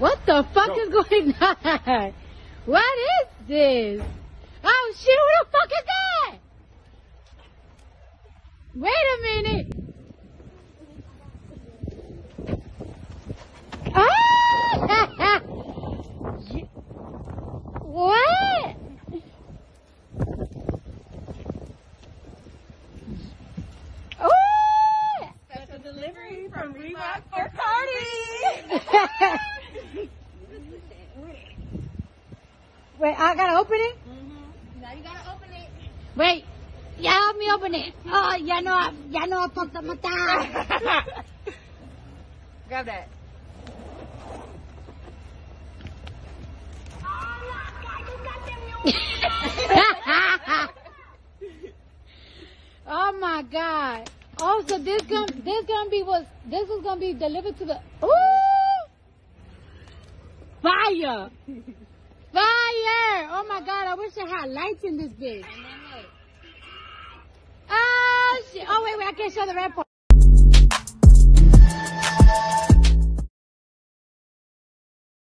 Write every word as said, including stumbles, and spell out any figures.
What the fuck Go. is going on? What is this? Oh shit, who the fuck is that? Wait a minute. Ah! What? Oh! Special delivery from REBOOK for Cardi. Wait, I gotta open it? Mm-hmm. Now you gotta open it. Wait, yeah, help me open it. Oh, ya no, ya no fucked up my time. Grab that. Oh my God! Oh, so this gonna this gonna be what this is gonna be delivered to the ooh fire, fire! Oh my God! I wish I had lights in this bitch. Oh shit! Oh wait, wait! I can't show the red part.